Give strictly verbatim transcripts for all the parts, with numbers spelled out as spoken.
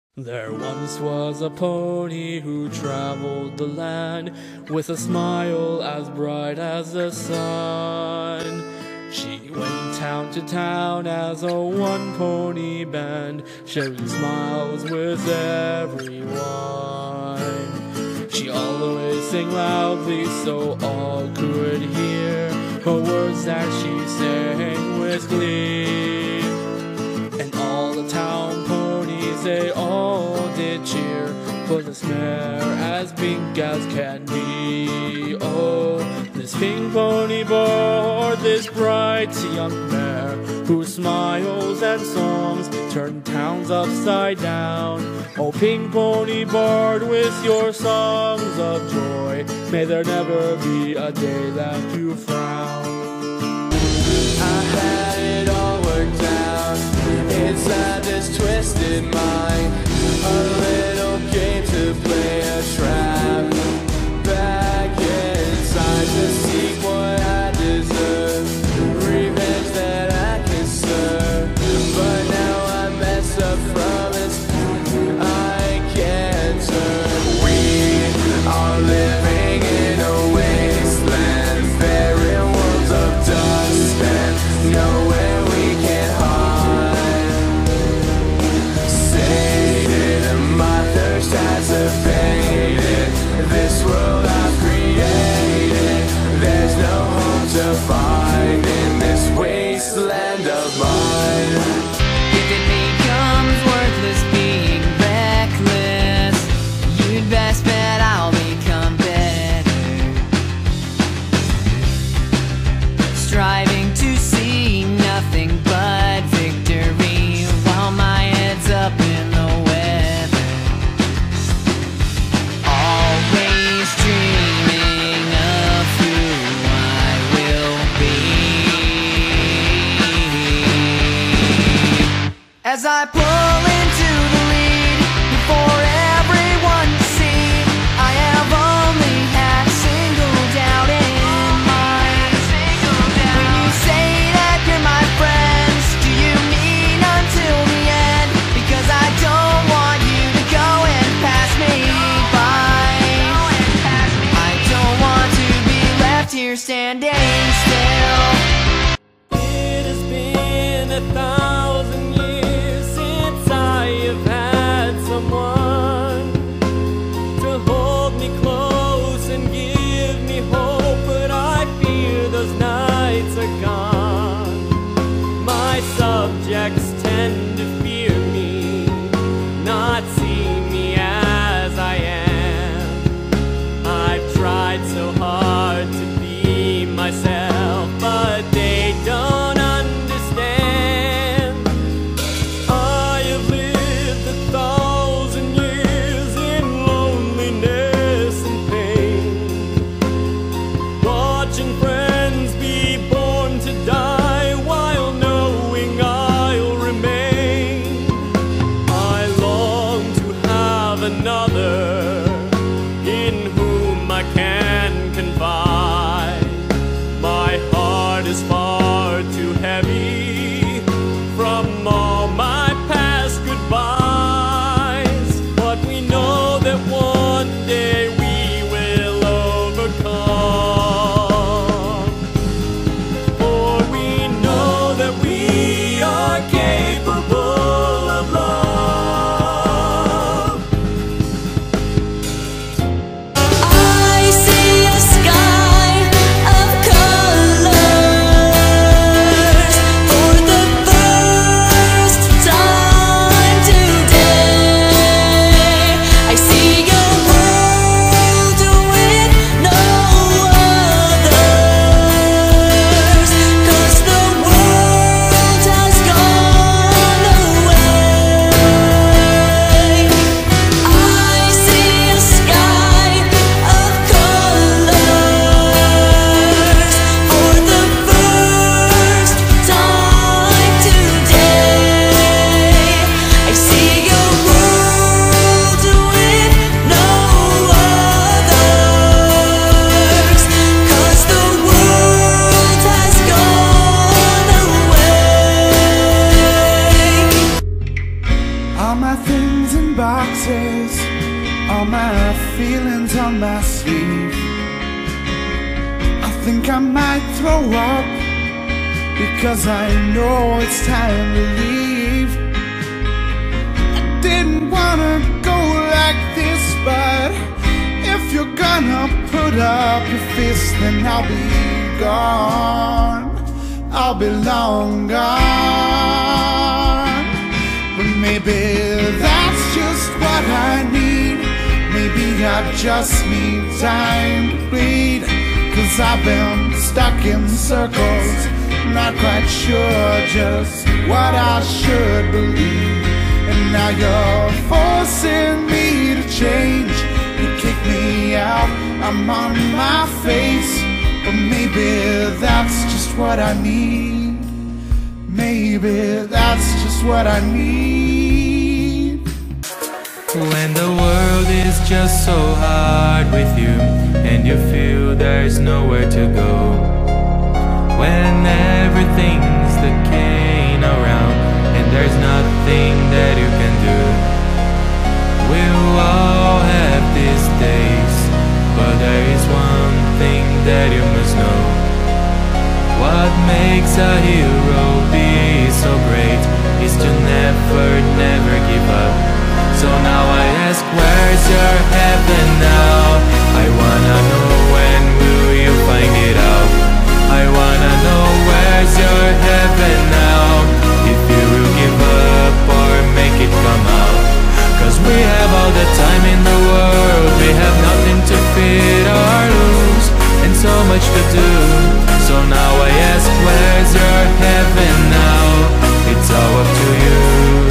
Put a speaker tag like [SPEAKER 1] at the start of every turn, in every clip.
[SPEAKER 1] There once was a pony who traveled the land with a smile as bright as the sun. She went town to town as a one-pony band, sharing smiles with everyone. She always sang loudly so all could hear her words that she sang with glee. And all the town ponies, they all did cheer for this mare as pink as can be. Oh, this pink pony bore this bright young mare, whose smiles and songs turned towns upside down. Oh, pink pony barred with your songs of joy, may there never be a day that you frown.
[SPEAKER 2] I had it all worked out inside this twisted mind, a little game to play, a trap back inside to seek what I deserve, revenge that I can serve. But now I mess up from it, I can't turn. We are living in a wasteland, barren worlds of dust and nowhere we can hide. Sated, my thirst has abated, this world I've created, there's no home to find in this wasteland of mine.
[SPEAKER 3] If it becomes worthless being reckless, you'd best bet I'll become better, striving to see nothing but victory while my head's up in the weather, always dreaming of who I will be. As I pull into the lead for everyone to see, I have only had a single doubt in mind. When you say that you're my friends, do you mean until the end? Because I don't want you to go and pass me by. I don't want to be left here standing still.
[SPEAKER 1] It has been a thousand years since I have had someone to hold me close and give me hope, but I fear those nights are gone. My subjects tend to fear me, not see me as I am. I've tried so hard to be myself, but they don't understand. I have lived a thousand years in loneliness and pain, watching friends be born to die while knowing I'll remain. I long to have another in whom I can confide. My heart is far too heavy from all my past goodbyes, but we know that one day we will overcome, for we know that we are capable of love.
[SPEAKER 4] I see a sky of colors for
[SPEAKER 5] wears all my feelings on my sleeve. I think I might throw up because I know it's time to leave. I didn't wanna go like this, but if you're gonna put up your fist, then I'll be gone. I'll be long gone. But maybe that's just what I need. Maybe I just need time to bleed. Cause I've been stuck in circles, not quite sure just what I should believe. And now you're forcing me to change. You kick me out, I'm on my face. But maybe that's just what I need. Maybe that's just what I need.
[SPEAKER 2] When the world is just so hard with you, and you feel there's nowhere to go, when everything's decaying around and there's nothing that you can do, we'll all have these days, but there is one thing that you must know. What makes a hero be so great is to never, never give up. So now I ask, where's your heaven now? I wanna know, when will you find it out? I wanna know, where's your heaven now? If you will give up or make it come out. Cause we have all the time in the world, we have nothing to fear or lose, and so much to do. So now I ask, where's your heaven now? It's all up to you.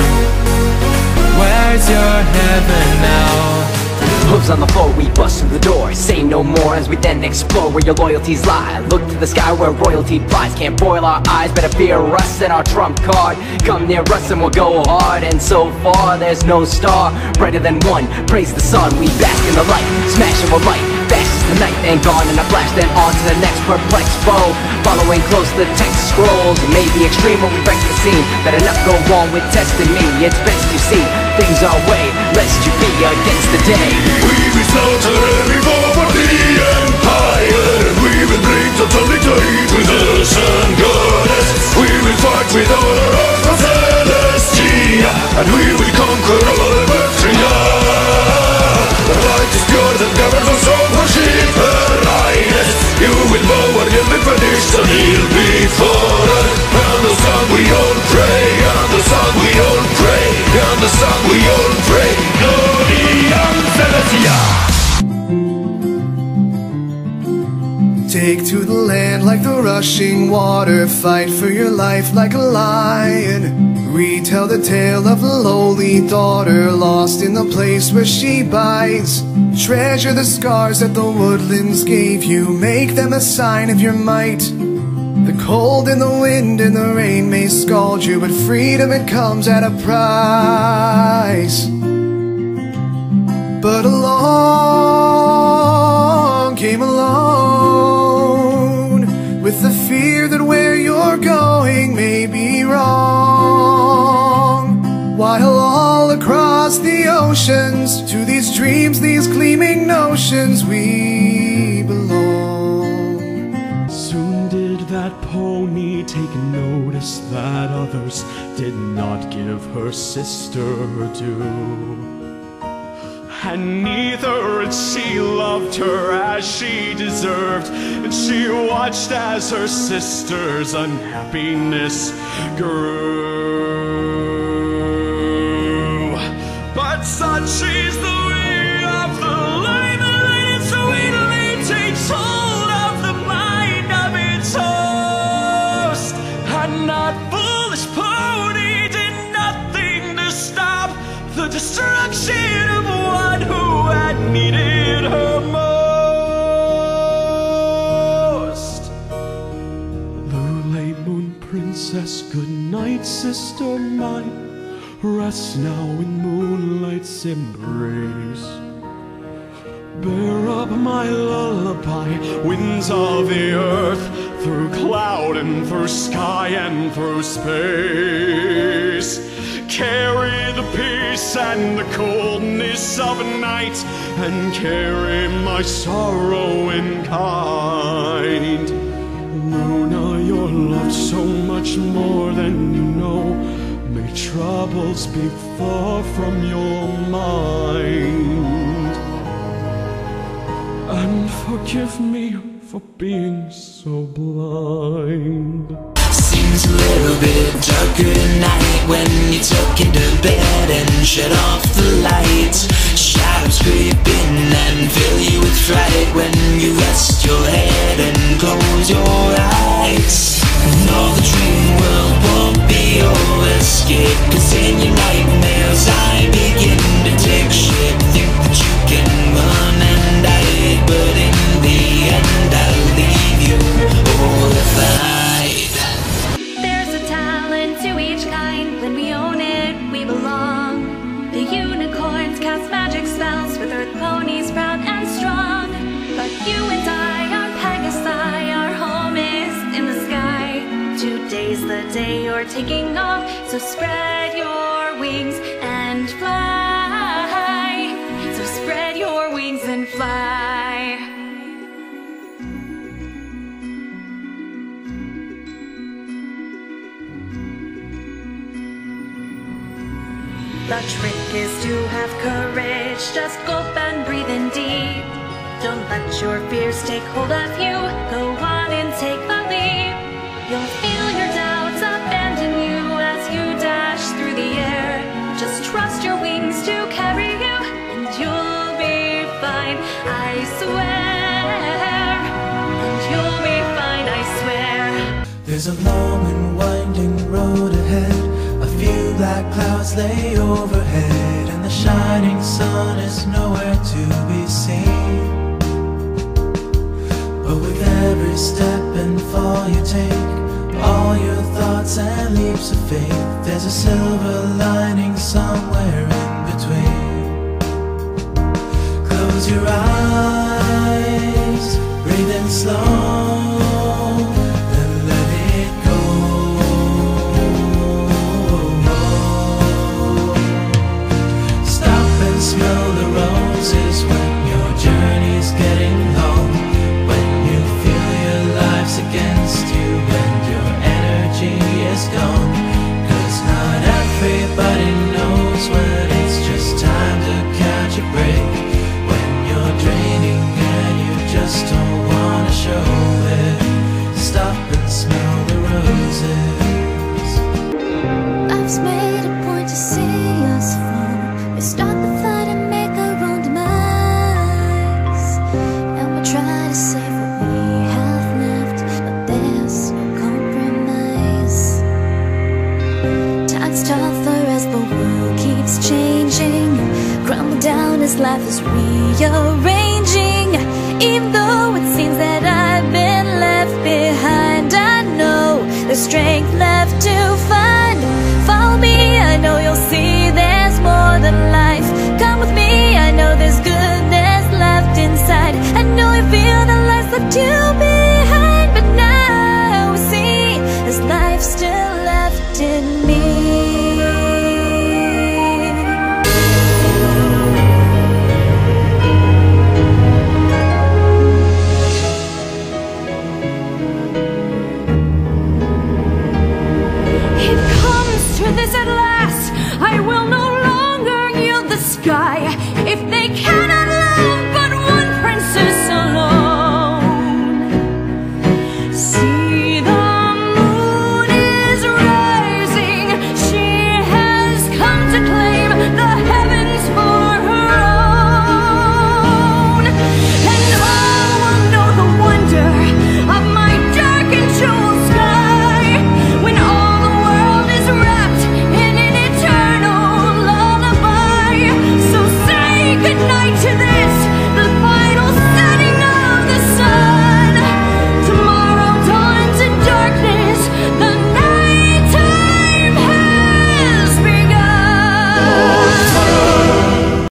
[SPEAKER 2] Where's your heaven now?
[SPEAKER 6] Hooves on the floor, we bust through the door. Say no more as we then explore where your loyalties lie. Look to the sky where royalty flies. Can't boil our eyes, better fear us and our trump card. Come near us and we'll go hard. And so far there's no star brighter than one. Praise the sun, we bask in the light. Smash and we'll light. Fast as the night and gone in a flash. Then on to the next perplexed foe. Following close the text scrolls. It may be extreme when we wreck the scene. Better not go wrong with testing me. It's best you see things our way, lest you be against the day.
[SPEAKER 7] We will slaughter every foe for the empire, and we will bring totality to the sun goddess. We will fight with all our hearts for Celestia, and we will conquer all of Earthria. The light is pure that governs us all, worship her highness. You will bow our helmet for this, and he'll be for us. And the sun we all pray, and the sun we all pray, and the sun we all pray. Gloria Celestia.
[SPEAKER 5] Take to the land like the rushing water. Fight for your life like a lion. Retell the tale of the lowly daughter, lost in the place where she bides. Treasure the scars that the woodlands gave you. Make them a sign of your might. The cold and the wind and the rain may scald you, but freedom, it comes at a price. But along came alone with the fear that where you're going may be wrong. While all across the oceans, to these dreams, these gleaming notions, we belong.
[SPEAKER 1] Soon did that pony take notice that others did not give her sister her due. And neither had she loved her as she deserved, and she watched as her sister's unhappiness grew. But such is the way of the life, that it sweetly takes hold of the mind of its host. And that foolish pony did nothing to stop the destruction of one who had needed her most. Lulay Moon Princess, good night, sister mine. Rest now in moonlight's embrace. Bear up my lullaby, winds of the earth.
[SPEAKER 7] through cloud and through sky and through space. Carry the peace and the coldness of night, and carry my sorrow in kind. Luna, you're loved so much more than you know. May troubles be far from your mind. And forgive me for being so blind.
[SPEAKER 4] Seems a little bit darker at night when you tuck into bed and shut off the light. Shadows creeping and fill you with fright when you rest your head and close your eyes. No, the dream world won't be your escape, 'cause in your nightmares I begin to take shape. Think that you can run and hide, but in the end I'll leave you horrified.
[SPEAKER 3] There's a talent to each kind. When we own it, we belong. The unicorns cast magic spells with earth ponies proud and strong. But you and I are Pegasi, our home is in the sky. Today's the day you're taking off, so spread your wings and fly. So spread your wings and fly. The trick is to have courage, just gulp and breathe in deep. Don't let your fears take hold of you, go on and take the leap. You'll feel your doubts abandon you as you dash through the air. Just trust your wings to carry you, and you'll be fine, I swear. And you'll be fine, I swear.
[SPEAKER 2] There's a long and winding road ahead. A few black clouds lay overhead, and the shining sun is nowhere to be seen. But with every step and fall you take, all your thoughts and leaps of faith, there's a silver lining somewhere in between. Close your eyes, breathe in slow, then let it go. Stop and smell the roses when your journey's getting long. When you feel your life's against you and your energy is gone. 'Cause not everybody knows when it's just time to catch a break. When you're draining and you just don't wanna show it, stop and smell the roses.
[SPEAKER 8] Life's made a point to see us fall. We start the fight and make our own demise, and we try to save what we have left, but there's no compromise. Time's tougher as the world keeps changing, crumble down as life is rearranging. Even though it seems that I've been left behind, I know there's strength left to find. Follow me, I know you'll see there's more than life. Come with me, I know there's goodness left inside. I know you feel the life's left you behind, but now we see there's life still left in me.
[SPEAKER 3] It comes to this at last, I will no